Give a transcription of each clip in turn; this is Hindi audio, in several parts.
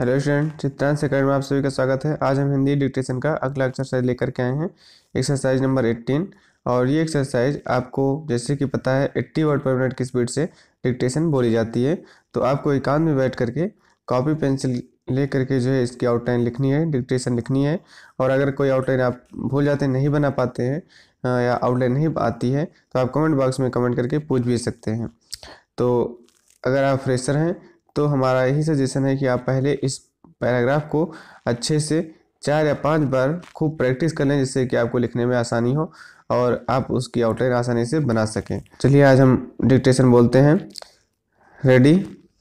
हेलो स्टूडेंट, चित्रांश अकेडमी में आप सभी का स्वागत है। आज हम हिंदी डिक्टेशन का अगला एक्सरसाइज लेकर के आए हैं, एक्सरसाइज नंबर 18। और ये एक्सरसाइज आपको जैसे कि पता है 80 वर्ड पर मिनट की स्पीड से डिक्टेशन बोली जाती है। तो आपको एकांत में बैठ करके कॉपी पेंसिल ले करके जो है इसकी आउटलाइन लिखनी है, डिक्टेशन लिखनी है। और अगर कोई आउटलाइन आप भूल जाते हैं, नहीं बना पाते हैं या आउटलाइन नहीं आती है तो आप कमेंट बॉक्स में कमेंट करके पूछ भी सकते हैं। तो अगर आप फ्रेशर हैं तो हमारा यही सजेशन है कि आप पहले इस पैराग्राफ को अच्छे से 4 या 5 बार खूब प्रैक्टिस कर लें, जिससे कि आपको लिखने में आसानी हो और आप उसकी आउटलाइन आसानी से बना सकें। चलिए आज हम डिक्टेशन बोलते हैं। Ready,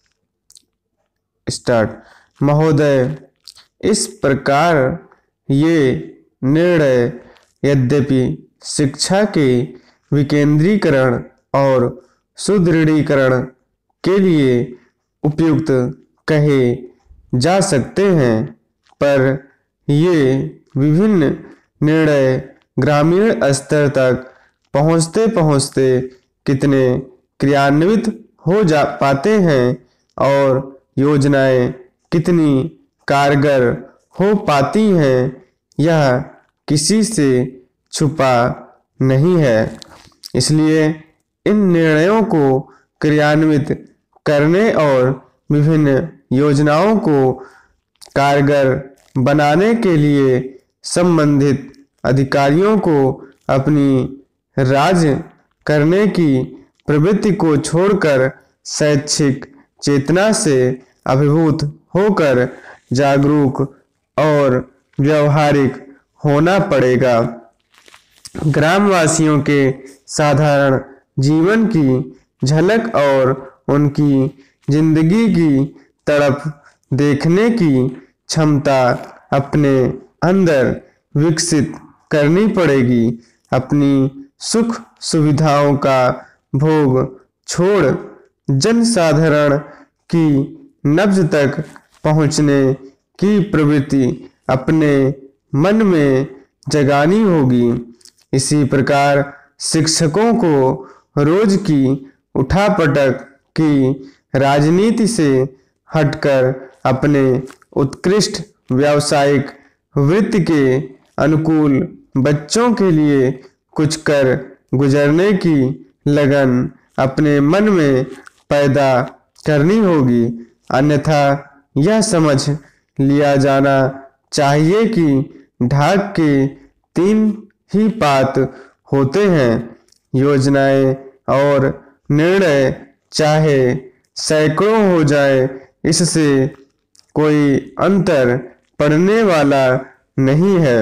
start. महोदय, इस प्रकार ये निर्णय यद्यपि शिक्षा के विकेंद्रीकरण और सुदृढ़ीकरण के लिए उपयुक्त कहे जा सकते हैं, पर ये विभिन्न निर्णय ग्रामीण स्तर तक पहुँचते पहुँचते कितने क्रियान्वित हो जा पाते हैं और योजनाएं कितनी कारगर हो पाती हैं, यह किसी से छुपा नहीं है। इसलिए इन निर्णयों को क्रियान्वित करने और विभिन्न योजनाओं को कारगर बनाने के लिए संबंधित अधिकारियों को अपनी राज्य करने की प्रवृत्ति को छोड़कर शैक्षिक चेतना से अभिभूत होकर जागरूक और व्यवहारिक होना पड़ेगा। ग्रामवासियों के साधारण जीवन की झलक और उनकी जिंदगी की तड़प देखने की क्षमता अपने अंदर विकसित करनी पड़ेगी। अपनी सुख सुविधाओं का भोग छोड़ जनसाधारण की नब्ज तक पहुंचने की प्रवृत्ति अपने मन में जगानी होगी। इसी प्रकार शिक्षकों को रोज की उठापटक की राजनीति से हटकर अपने उत्कृष्ट व्यावसायिक वृत्ति के अनुकूल बच्चों के लिए कुछ कर गुजरने की लगन अपने मन में पैदा करनी होगी। अन्यथा यह समझ लिया जाना चाहिए कि ढाक के 3 ही पात होते हैं, योजनाएं और निर्णय चाहे सैकड़ों हो जाए, इससे कोई अंतर पड़ने वाला नहीं है।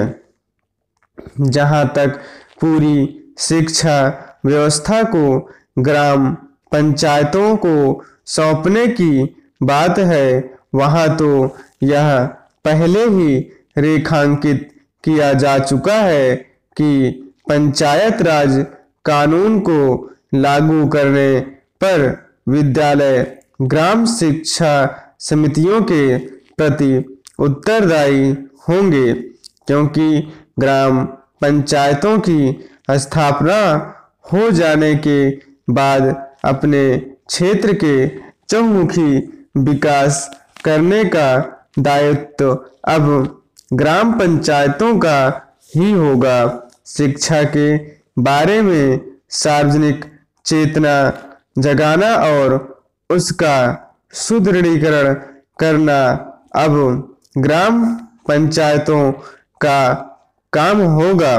जहाँ तक पूरी शिक्षा व्यवस्था को ग्राम पंचायतों को सौंपने की बात है, वहाँ तो यह पहले ही रेखांकित किया जा चुका है कि पंचायत राज कानून को लागू करने पर विद्यालय ग्राम शिक्षा समितियों के प्रति उत्तरदायी होंगे, क्योंकि ग्राम पंचायतों की स्थापना हो जाने के बाद अपने क्षेत्र के चहुमुखी विकास करने का दायित्व अब ग्राम पंचायतों का ही होगा। शिक्षा के बारे में सार्वजनिक चेतना जगाना और उसका सुदृढ़ीकरण करना अब ग्राम पंचायतों का काम होगा।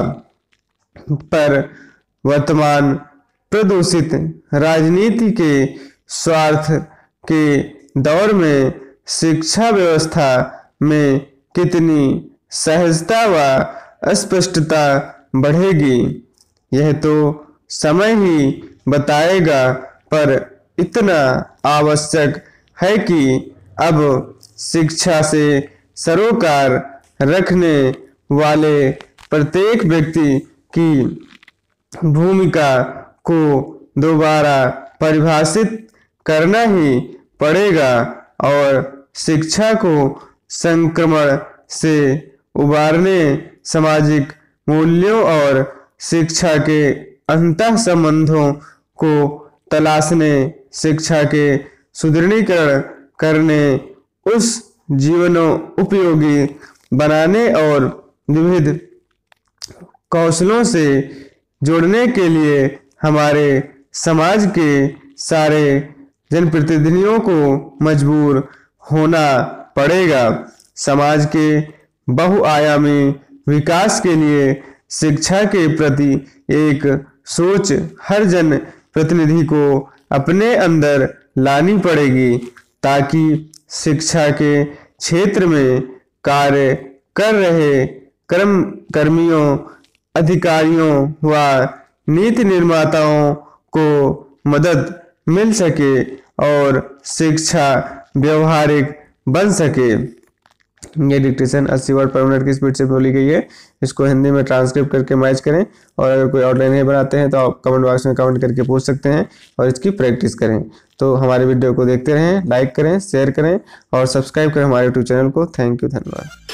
पर वर्तमान प्रदूषित राजनीति के स्वार्थ के दौर में शिक्षा व्यवस्था में कितनी सहजता व स्पष्टता बढ़ेगी, यह तो समय ही बताएगा। पर इतना आवश्यक है कि अब शिक्षा से सरोकार रखने वाले प्रत्येक व्यक्ति की भूमिका को दोबारा परिभाषित करना ही पड़ेगा और शिक्षा को संक्रमण से उबारने, सामाजिक मूल्यों और शिक्षा के अंतः संबंधों को तलाशने, शिक्षा के सुदृढ़ीकरण करने, उस जीवनोपयोगी बनाने और विविध कौशलों से जोड़ने के लिए हमारे समाज के सारे जनप्रतिनिधियों को मजबूर होना पड़ेगा। समाज के बहुआयामी विकास के लिए शिक्षा के प्रति एक सोच हर जन प्रतिनिधि को अपने अंदर लानी पड़ेगी, ताकि शिक्षा के क्षेत्र में कार्य कर रहे कर्मियों, अधिकारियों व नीति निर्माताओं को मदद मिल सके और शिक्षा व्यवहारिक बन सके। ये डिक्टेशन 80 वर्ड पर मिनट की स्पीड से बोली गई है। इसको हिंदी में ट्रांसक्रिप्ट करके मैच करें, और अगर कोई आउटलाइन नहीं बनाते हैं तो आप कमेंट बॉक्स में कमेंट करके पूछ सकते हैं और इसकी प्रैक्टिस करें। तो हमारे वीडियो को देखते रहें, लाइक करें, शेयर करें और सब्सक्राइब करें हमारे यूट्यूब चैनल को। थैंक यू, धन्यवाद।